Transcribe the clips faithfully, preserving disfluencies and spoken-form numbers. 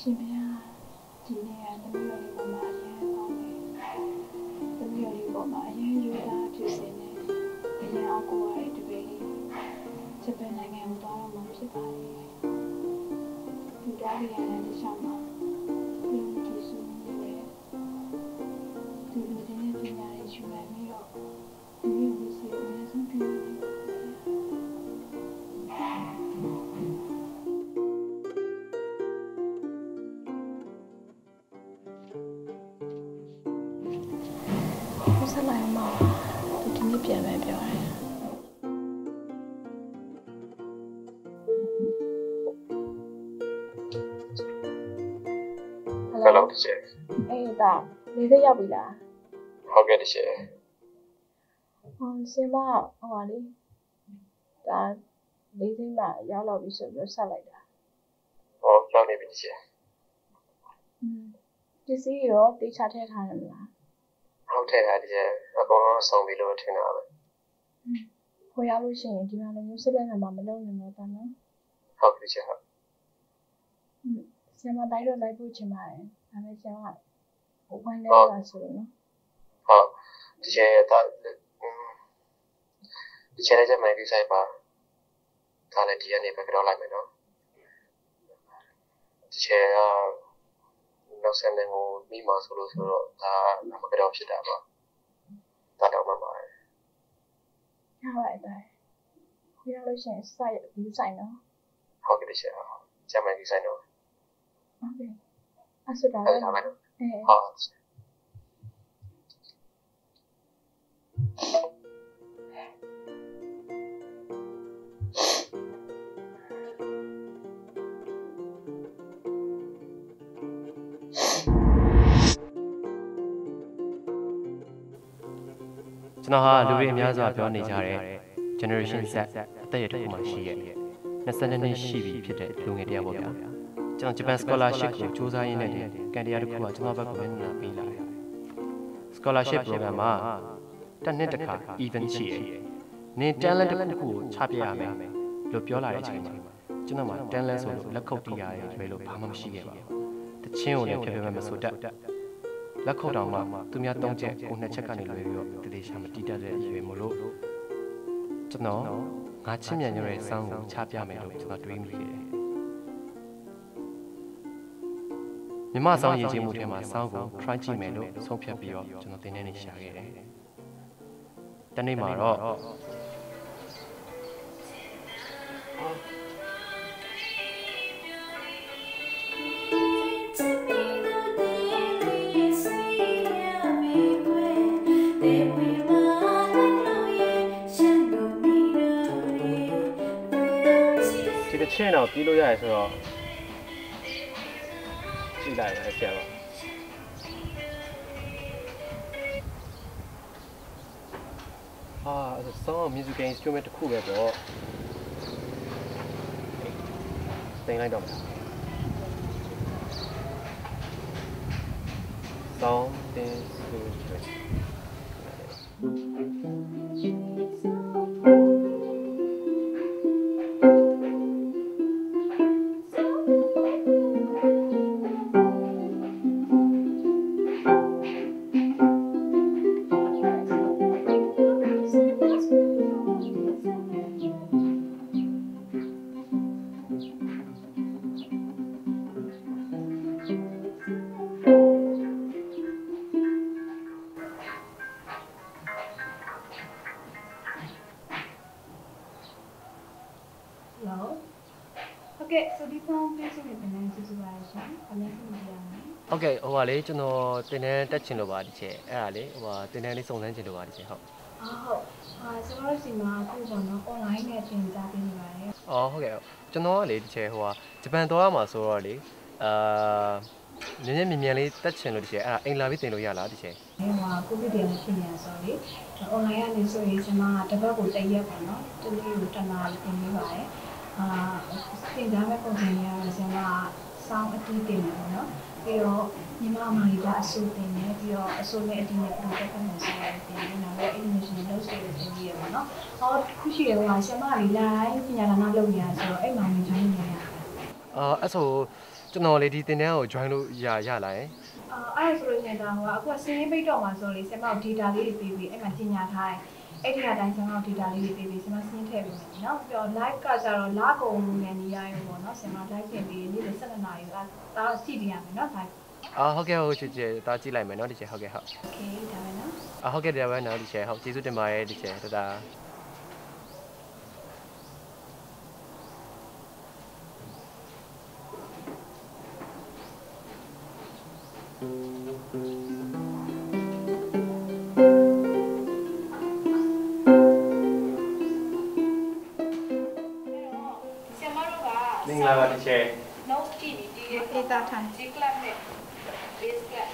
ရှင်ဗျာဒီနေ့ကသမီးတော်လေးပေါ်မှာအရင်ပေါင်းတယ်သမီးတော်လေးပေါ်မှာအရင်ယူတာဖြစ်စင်းနေအရင်အကူရတဲ့တပည့်လေးဂျပန်နိုင်ငံကိုသွားတော့မှဖြစ်ပါလေဒီသွားရတဲ့တခြားမှာဒီဒီစုနေတယ်ဒီလိုတဲ့ပညာရေးယူနိုင်ပြီးတော့ဒီလိုစီအများဆုံးပြနေတယ်ဆက်လိုက်မှာသူဒီနေ့ပြန်ပဲပြောတယ် Hello တချေအေးဒါလေးစိတ်ရောက်ပြီလားဟုတ်ကဲ့တချေဟောစင်မဟိုပါလေဒါလေးစိတ်မှရောက်တော့ပြီဆိုပြီးဆက်လိုက်တာဟောရောက်နေပြီတချေอืมပစ္စည်းရောတေချာထည့်ထားတယ်မလားဟုတ်တယ်ဟာတချေအကုန်လုံးစုံပြီလို့ထင်တာပဲဟိုရောက်လို့ရှိရင်ဒီမှာလည်းမျိုးစစ်လက်မှာမလုပ်နိုင်တော့တာနော်ဟုတ်ကဲ့ချေဟုတ်อืมဆရာမတိုင်းတော့လိုက်ဖို့ချင်ပါတယ်ဒါပေမဲ့ဆရာကဟိုဝိုင်းလဲလာဆိုလို့နော်ဟုတ်တချေတာတချေလည်းကြမယ်ဒီဆိုင်ပါဒါလည်းဒီကနေပဲကြောက်လိုက်မယ်နော်တချေကနောက်ဆက်နေကိုမိမဆိုလို့ဆိုတော့ဒါမကြောက်ဖြစ်တာပါဒါတော့မှပါရပါတယ်ဒါခွေးရလို့ရှိရင်စိုက်ဒီဆိုင်နော်ဟုတ်ကဲ့တချေကြမယ်ဒီဆိုင်နော်ဟုတ်ကဲ့အဲ့ဆိုတော့အေးဟုတ်ကျွန်တော်ဟာလူတွေအများစွာပြောနေကြတဲ့ generation Z အသက်အရွယ်တစ်ခုမှရှိရဲ့နှစ်နှစ်ရှိပြီဖြစ်တဲ့လူငယ်တယောက်ပေါ့ဗျာကျွန်တော် Japan Scholarship ကိုစူးစမ်းရင်းနဲ့ကန်တရားတစ်ခုကကျွန်တော်ဘက်ကိုလည်းနားပေးလာတယ် Scholarship program မှာတစ်နှစ်တစ်ခါ event ရှိရဲ့နင် talent တစ်ခုကိုချပြရမယ်လို့ပြောလာတဲ့အချိန်မှာကျွန်တော်မှာ talent ဆိုလို့လက်ခုပ်တီးရတယ်လွယ်လို့ဘာမှမရှိခဲ့ပါဘူးတချင်းကိုလည်းဖြည်းဖြည်းမဆိုတတ်လက်ခုပ်တောင်မှသူများသုံးချက်ကိုနှစ်ချက်ကနေလွယ်ပြီးတော့တတိရှာမတီးတတ်တဲ့အရွယ်မို့လို့ကျွန်တော်ငါချင်းမြန်ညရဲ့စောင်းကိုချပြမယ်လို့ကျွန်တော်တွေးမိခဲ့တယ်မြမဆောင်ရည်ချင်းမှုထဲမှာစောင်းကို try ကြည့်မယ်လို့ဆုံးဖြတ်ပြီးတော့ကျွန်တော်သင်တဲ့နေ့ရှာခဲ့တယ်တနေ့မှာတော့ချင်းတော့ပြီးလို့ရတယ်ဆိုတော့ကြည့်လိုက်ပါဆရာပါဟာအဲ့ဆောင်း music instrument တစ်ခုပဲပေါ့တင်လိုက်တော့မယ် something sweet ဟုတ်ကဲ့ဆိုဒီဖုန်းပေးဆိုတဲ့တင်တဲ့ကျေးဇူးပါရှင်။အများကြီးမပြောင်းဘူး။ဟုတ်ကဲ့ဟိုပါလေကျွန်တော်တင်တဲ့တက်ချင်လို့ပါဒီချက်အဲ့ဒါလေဟိုပါတင်တဲ့လေးစုံစမ်းချင်လို့ပါဒီချက်ဟုတ်။အော်ဟုတ်။အာကျွန်တော်တို့စီမှာအခုပေါ့နော် online နဲ့သင်ကြားပေးနေပါတယ်။အော်ဟုတ်ကဲ့ကျွန်တော်ကလေဒီချက်ဟိုပါဂျပန်သွားမှာဆိုတော့လေအာနည်းနည်းမြင်မြန်လေးတက်ချင်လို့ဒီချက်အဲ့ဒါအိမ်လာပြီးတင်လို့ရလားဒီချက်။ဟိုပါကိုဗစ်တည်းဖြစ်နေဆိုတော့လေ online ကနေဆိုရင်ကျွန်မတပတ်ကိုတစ်ရက်ပေါ့နော်။တနေ့ကိုတစ်နာရီသင်ပေးပါတယ်။အာသင်ကြားမဲ့ပုံစံမျိုးကတော့ကျွန်မစောင်းအတီးတင်တယ်ပေါ့နော်ပြီးတော့ညီမမာရီကအဆိုတင်တယ်ပြီးတော့အဆိုနဲ့အတီးနဲ့ပုံစံပုံစံဆိုရတယ်တင်တယ်နောက်တော့ animation လုပ်ဆိုတဲ့တင်ကြီးရပါတော့ဟောခုရှိရကဆရာမလေး live ပညာလာနာလုပ်နေရဆိုတော့အဲ့မှာမြင်ကြနေရအာအဲ့ဆိုကျွန်တော်လေဒီတင်တန်းကို join လို့ရရလာရင်အဲ့ဒါဆိုလို့ရှိရင်ဒါဟိုအခုကစင်းပိတ်တော့မှာဆိုလေဆင်မ data လေးတွေပေးပြီးအဲ့မှာကြီးညာထားတယ်အဲ့ဒီအတိုင်းဆင်မ data လေးတွေပေးပြီးဆင်မစင်းထည့်ပေးမယ်နော်ပြီးတော့ live ကကြတော့လာကုန်ငန်းနေရရုံပေါ့နော်ဆင်မ live ပြင်ပြီးနေ့လေးsevenနာရီကဒါကြည့်ပြရမယ်နော် live အာဟုတ်ကဲ့ဟုတ်ချစ်ချစ်ဒါကြည့်လိုက်မယ်နော်ဒီချက်ဟုတ်ကဲ့ဟုတ် okay ဒါပဲနော်အာဟုတ်ကဲ့ဒါပဲနော်ဒီချက်ဟုတ်ကျေးဇူးတင်ပါတယ်ဒီချက်တဒါမင်္ဂလာပါဒီချက် note ကြည့်ပြီးဒီအေးတာထိုင် G club နဲ့ base club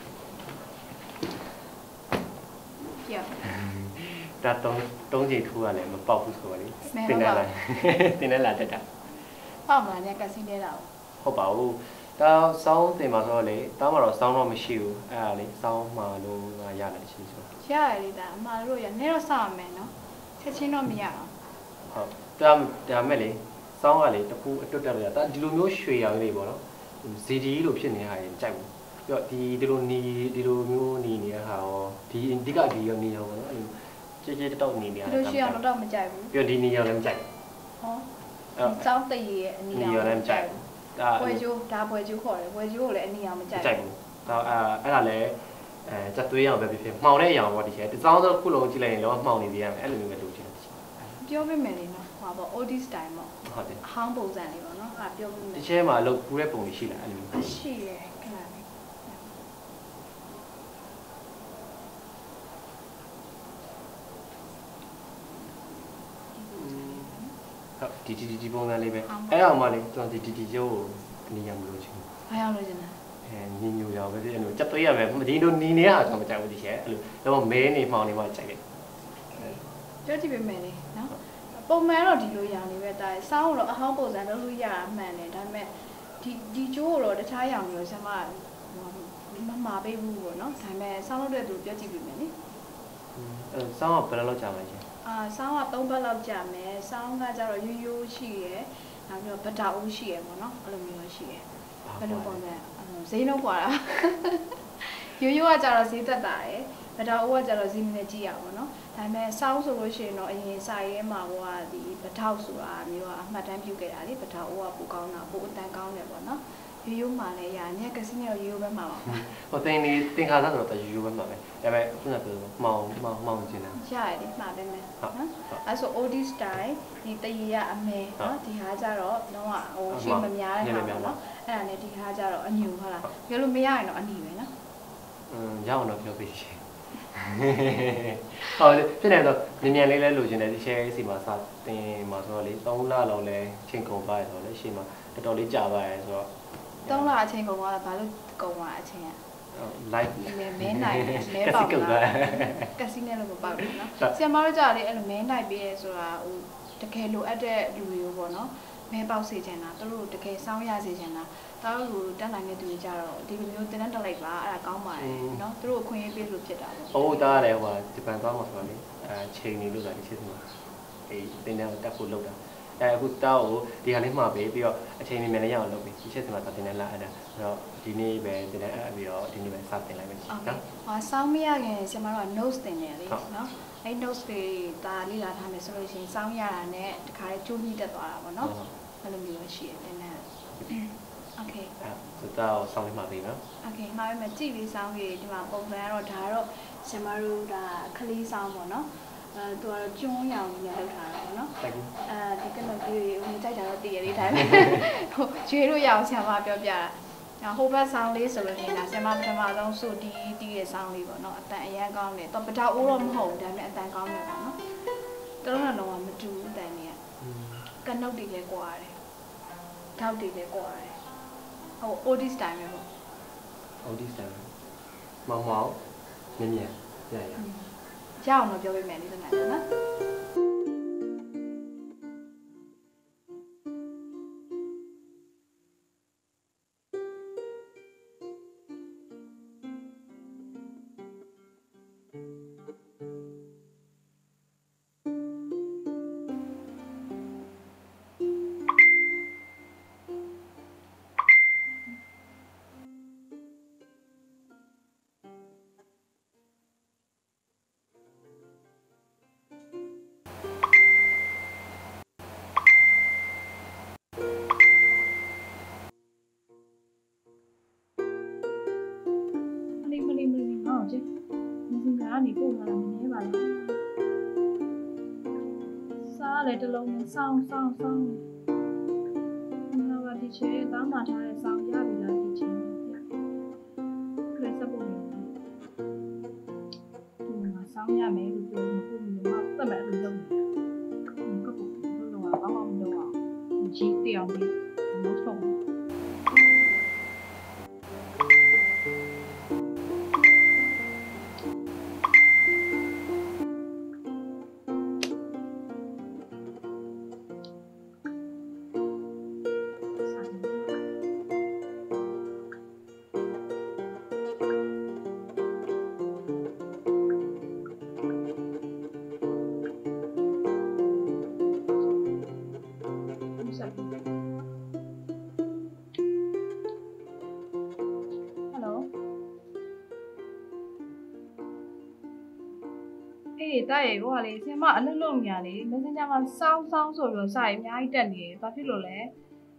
ပြောဒါတုံးတုံးချိန်ထူရလဲမပေါက်ဘူးဆိုပါလေတင်တယ်လားတင်တယ်လားတက်တာပေါ့မလားเนี่ยကစီးနေတာဟုတ်ပါဘူးဒါစောင်းတင်ပါဆိုတော့လေတောင်းမှာတော့စောင်းတော့မရှိဘူးအဲ့ဒါလေစောင်းမှာလို့ရလာတယ်ရှိဆိုရတယ်လေဒါအမှားတို့ရနေတော့စောင့်ရမယ်နော်ချက်ချင်းတော့မရအောင်ဟုတ်ဒါဒါမဲ့လေစောင်းကလေတခုအတွတ်တက်လို့ရဒါဒီလိုမျိုးရွှေရောင်လေးပေါ့နော်ဇီဒီလို့ဖြစ်နေတာရင်ကြိုက်ဘူးပြီးတော့ဒီဒီလိုနီဒီလိုမျိုးနီနေတဲ့ဟာရောဒီအဓိကဒီရောနီရောပေါ့နော်အဲ့ကြဲကြဲတောက်နေနေရတာလို့ရှိအောင်တော့မကြိုက်ဘူးပြီးတော့ဒီနီရောလည်းမကြိုက်ဟောဒီစောင်းတရရဲ့အနီအောင်နီရောလည်းမကြိုက်ဒါပွဲကျိုးဒါပွဲကျိုးခေါ်တယ်ပွဲကျိုးကိုလည်းအနီအောင်မကြိုက်ကြိုက်ဘူးဒါအဲ့ဒါလည်းအဲစက်သွေးအောင်ပဲဖြစ်ဖြစ်မှောင်တဲ့အရာပေါ့ဒီချက်ဒီစောင်းတော့ခုလုံးကြည့်လိုက်ရင်တော့မှောင်နေသေးရမယ်အဲ့လိုမျိုးပဲလုပ်ချင်တယ်ပြောပြမယ်လေနော်ဟောပေါ့ old style ပေါ့ဟုတ်တယ်အဟောင်းပုံစံလေးပေါ့နော်ဟာပြောပြမယ်ဒီချက်မှာလောက်ကူးတဲ့ပုံရှိလားအဲ့လိုမျိုးရှိတယ်ခဏလေးဟုတ်ဒီဒီဒီပုံစံလေးပဲအဲ့အောင်မှလေကျွန်တော်ဒီဒီဒီကျိုးကိုအနေရမလို့ချင်ဘာရောက်လို့ကျင်တာအဲညညူရောပဲဖြစ်အဲ့လိုစက်သွေးရမယ်ဒီလိုနီနေရအောင်မကြိုက်ဘူးဒီချက်အဲ့လိုတော့မဲနေမှောင်နေမှကြိုက်တယ်ပြောကြည့်ပြမယ်လေနော်ပုံမှန်တော့ဒီလိုရောင်နေပဲတာစောင်းတော့အဟောင်းပုံစံလုပ်လို့ရတာမှန်တယ်ဒါပေမဲ့ဒီဒီကျိုးတော့တခြားရောင်မျိုးဆမမမှာပေးဘူးပေါ့နော်ဒါပေမဲ့စောင်းလုပ်တဲ့သူပြောကြည့်ပြမယ်လေအဲစောင်းကဘယ်လိုလုပ်ကြမလဲချင်းအာစောင်းကသုံးဘက်လောက်ကြာမယ်စောင်းကကြတော့ရိုးရိုးရှိရယ်နောက်ပြီးတော့ဗတာဦးရှိရယ်ပေါ့နော်အဲ့လိုမျိုးရှိရယ်ဘယ်လိုပုံစံဈေးနှုန်းกว่าတာရိုးရိုးကကြတော့ဈေးသက်တာရယ်ဗတာဦးကကြတော့ဈေးနည်းနည်းကြီးရပါတော့ဒါပေမဲ့စောင်းဆိုလို့ရှိရင်တော့အရင်စာရဲမှာဟိုကဒီဗထောက်ဆိုတာမျိုးကအမှတ်တမ်းပြုခဲ့တာလေဗတာဦးကပိုကောင်းတာပိုအတန်ကောင်းတယ်ပေါ့နော်ရိုးရိုးမှလည်းရညကစီနဲ့ရိုးရိုးပဲမှာပါဟိုတင်နေတင်ခါစားဆိုတော့ရိုးရိုးပဲမှာပဲဒါပေမဲ့ခုနကပြောမှောင်မှောင်မှောင်ကျင်တယ်ရတယ်လေမှာပဲမယ်နော်အဲ့ဆို old style ဒီတရီရအမဲနော်ဒီဟာကြတော့တော့ဟိုရှိမများတဲ့ဟာပေါ့နော်အဲ့ဒါနဲ့ဒီဟာကြတော့အညူဟုတ်လားပြောလို့မရရင်တော့အနီပဲနော်อืมရအောင်တော့ပြောပေးရှင်ဟုတ်ဖြစ်နေတော့မြန်မြန်လေးလဲလိုချင်တယ်ဒီ share စီမှာစတင်မှာဆိုတော့လေသုံးလလောက်လဲချိန်ကုန်ပါရဆိုတော့လေရှေ့မှာတော်တော်လေးကြာပါရဆိုတော့သုံးလအချိန်ကုန်သွားတာဘာလို့ကုန်သွားအချိန်อ่ะ live မဲမဲနိုင်မဲပေါက်လာကက်စီနဲ့လို့မပေါက်ဘူးเนาะဆီယမတို့ကြာလေအဲ့လိုမဲနိုင်ပြီးရဲဆိုတာဟိုတကယ်လိုအပ်တဲ့လူတွေကိုပေါ့เนาะမဲပေါက်စေချင်တာသူတို့တကယ်စောင်းရစေချင်တာတောက်လို့တက်နိုင်တဲ့သူတွေကြတော့ဒီလိုမျိုးတင်တဲ့တက်လိုက်ပါအဲ့ဒါကောင်းပါတယ်เนาะသူတို့အခွင့်အရေးပေးလို့ဖြစ်တာပေါ့ဟိုတားရတယ်ဟိုဂျပန်သွားမှာဆိုတော့လေအဲချိန်နေလို့ဆိုတာဒီချက်စီမှာအေးတင်တဲ့တက်ဖို့လုပ်တာအဲအခုတောက်ကိုဒီဟာလေးမှာပေးပြီးတော့အချိန်လေးမြန်လေးရအောင်လုပ်ပြီးဒီချက်စီမှာတင်နေလာအဲ့ဒါအဲ့တော့ဒီနေ့ပဲတင်နေအဲ့ပြီးတော့ဒီနေ့ပဲစတင်လိုက်မယ်နော်ဟောစောင်းမရခင်ဆီယမတို့က notes တင်တယ်လေเนาะအဲ့ notes တွေဒါလေ့လာထားမယ်ဆိုလို့ရှိရင်စောင်းရတာနဲ့တခါလေးကျိုးညှိတက်သွားတာပေါ့เนาะအဲ့လိုမျိုးရှိတယ်တင်တယ်โอเคအဲဒါတော့ဆောင်းလေးမှာပေးနော်โอเคမှာပဲမကြည့်ပြီးစောင်းကြီးဒီမှာပုံစံကတော့ဒါကတော့ဆီယမတို့ဒါခလေးစောင်းပေါ့เนาะအဲသူကတော့ကျွန်းရောင်ကြီးနဲ့လောက်ထားတာပေါ့နော်။အဲဒီကနေ့ဒီဟိုကြိုက်တာတော့တည်ရလေးတိုင်းပဲ။ဟိုကျွေးလို့ရအောင်ဆရာမပြောပြတာ။ဟိုဘက်ဆောင်းလေးဆိုလို့ရှိရင်ဒါဆရာမပထမဆုံးစုတီးတီးရဲ့ဆောင်းလေးပေါ့နော်။အတန်အရန်ကောင်းတယ်။တော့ပထောက်အိုးတော့မဟုတ်ဘူးဒါပေမဲ့အတန်ကောင်းတယ်ပေါ့နော်။တလုံးတော့မတူဘူးအတန်ကြီးက။ကနုတ်တွေလည်းကွာတယ်။ထောက်တွေလည်းကွာတယ်။ဟို old style ပဲပေါ့ old style မောင်မောင်မြင်မြင်ရရ။ရအောင်တော့ပြောပေးမယ်လေးတနာနော်။ကနေပို့လာတာမနေပါလားစားလေတလုံးနဲ့စောင်းစောင်းစောင်းနာဝတီချေတောင်းမှထားတဲ့စောင်းရပြီလားဒီချင်းကလေးစပ်ဖို့နေဒီမှာစောင်းရမယ်လို့ပြောမပို့ဘူးလို့မှသတ်မဲ့လို့လုပ်နေကပ်ဖို့လို့တော့ဘာမှမလုပ်အောင်ကြီးတောင်ပြီးမဆုံးအေးတာရဲ့ဟိုကလေဆင်မအလုပ်လုပ်နေရလေ Messenger မှာစောင်းစောင်းဆိုပြီးတော့စာရေးအများကြီးတက်နေတယ်။ဘာဖြစ်လို့လဲ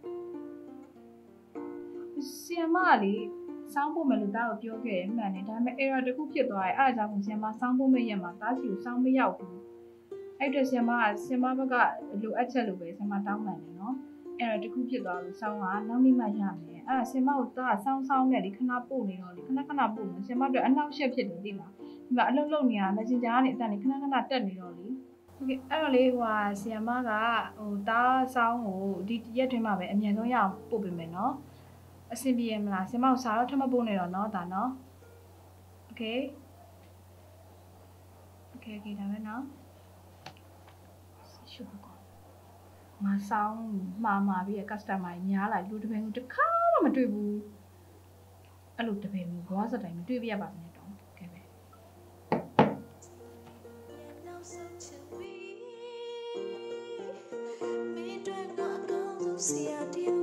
။ဆင်မကလေစောင်းဖို့မယ်လို့တားကိုပြောခဲ့တယ်မှန်တယ်။ဒါပေမဲ့ error တစ်ခုဖြစ်သွားတယ်။အဲဒါကြောင့်ဆင်မစောင်းဖို့မဲ့ရက်မှာတားစီကိုစောင်းမရောက်ဘူး။အဲ့အတွက်ဆင်မကဆင်မဘက်ကလိုအပ်ချက်လို့ပဲဆင်မတောင်းပန်တယ်နော်။ error တစ်ခုဖြစ်သွားလို့စောင်းကနောက်နေ့မှရမယ်။အဲ့ဒါဆင်မကိုတားစောင်းစောင်းနဲ့ဒီခဏပို့နေတော့လေခဏခဏပို့နေဆင်မတို့အနှောက်အယှက်ဖြစ်တယ်သိလား။ဒီမှာအလုပ်လုပ်နေရ Messenger ကနေအတန်နေခဏခဏတက်နေတော့လေโอเคအဲ့တော့လေဟိုဟာဆီယမကဟိုတားဆောင်းကိုဒီရက်တွင်းမှာပဲအမြန်ဆုံးရအောင်ပို့ပေးမယ်နော်အဆင်ပြေရမလားဆီယမကိုစာတော့ထပ်မပို့နေတော့နော်ဒါနော်โอเคโอเคโอเคဒါပဲနော်ရှုပ်ကောမဆောင်းမှာမှာပြီးရ customer ကြီးများလာလူတစ်ပင်တစ်ခါမှမတွေ့ဘူးအဲ့လိုတစ်ပင်မျိုးဘွားစတိုင်မတွေ့ပြရပါနဲ့တော့ကဲပဲ See, I did.